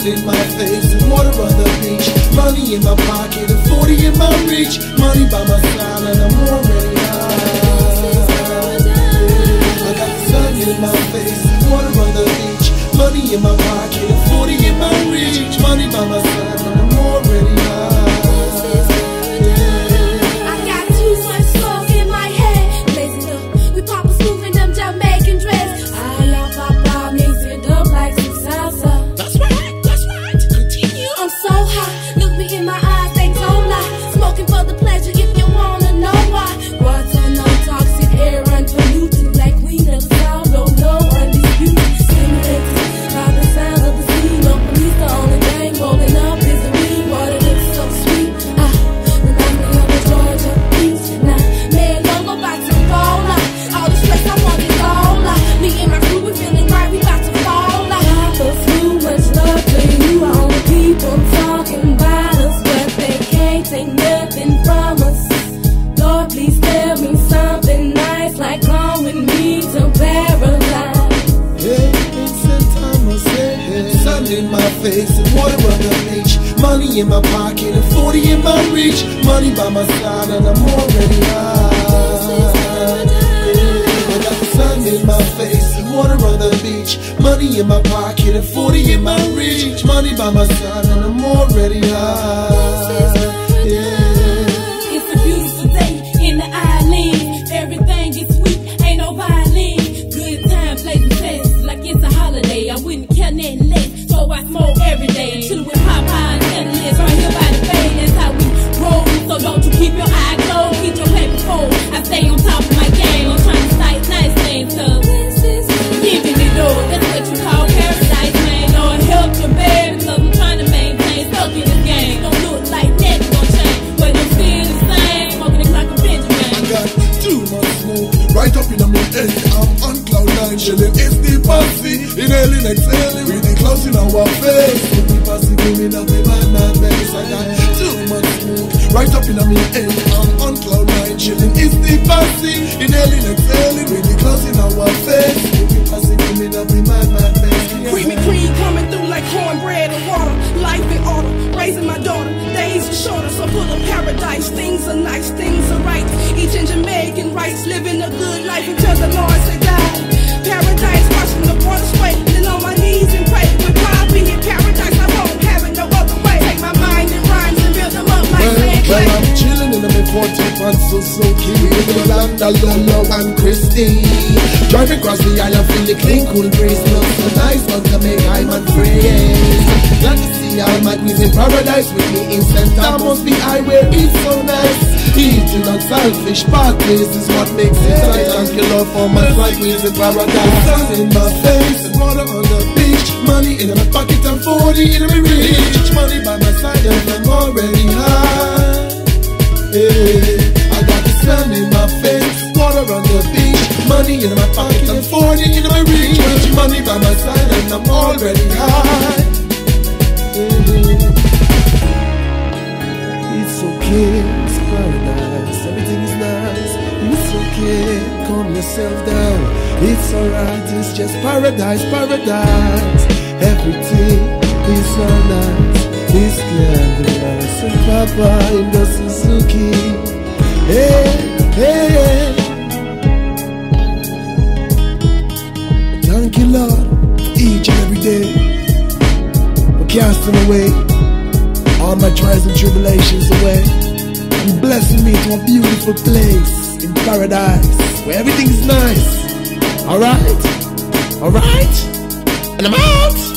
Sun in my face and water on the beach. Money in my pocket and 40 in my reach. Money by my side and I'm already high. I got the sun in my face and water on the beach. Money in my pocket and 40 in my reach. Money by my side and I'm already high. In my face and water on the beach. Money in my pocket and 40 in my reach. Money by my side and I'm already high. I got the sun in my face and water on the beach. Money in my pocket and 40 in my reach. Money by my side and I'm already high. It's a beautiful day in the island. Everything is sweet, ain't no violin. Good time, blazing fast like it's a holiday. I wouldn't care nothing less. So I smoke every day, chillin' with Popeye and Tennis right here by the bay. That's how we roll. So don't you keep your eye closed, keep your paper cold. I stay on top of my game. I'm trying to cite nice things, cause giving it all. That's what you call paradise, man. Lord help your baby, cause I'm trying to maintain stuck in this game. Don't look like that, gon' change, but I'm still the same. Smoking it like a Benjamin. I got too much smoke right up in my head. I'm on cloud 9, chillin'. It's the posse, inhaling, exhaling, really close in our face. The posse giving up in my face. I got too much smoke right up in my head. I'm on cloud 9, chillin'. It's the posse, inhaling, exhaling, really close in our face. The posse giving up in my face. Creamy cream coming through like cornbread and water. Life in order, raising my daughter. Days are shorter, so full of paradise. Things are nice, things are right. Each in Jamaican rights, living a good life until the Lord say die. Paradise, watching the water sway. Then on my knees and pray. With Poppy in paradise, I won't have it no other way. Take my mind and rhymes and build them up like sand clay. Well, I'm chillin' in my 40 pants, so key. With the Lambda, Lolo, and Christy. Driving across the island, feel the clean, cool breeze. Love so nice, want to make I'm and freeze. Glad to see all my queens in paradise with me instant. I must be highway, it's so nice. Eating not selfish, part place is what makes it right. Thank you, Lord, for my flight queens in paradise. Sun in my face and water on the beach. Money in my pocket and 40 in my reach. Money by my side and I'm already high. Hey, I got the sun in my face, water on the beach. Money in my pocket and 40 in my reach. Money by my side and I'm already high. It's okay, it's paradise, everything is nice. It's okay, calm yourself down. It's alright, it's just paradise, paradise. Everything is so nice. It's glamorous and Papa in the Suzuki. Hey, hey. Thank you, Lord, each and every day for casting away all my trials and tribulations away. You blessing me to a beautiful place in paradise where everything is nice. Alright? Alright? And I'm out!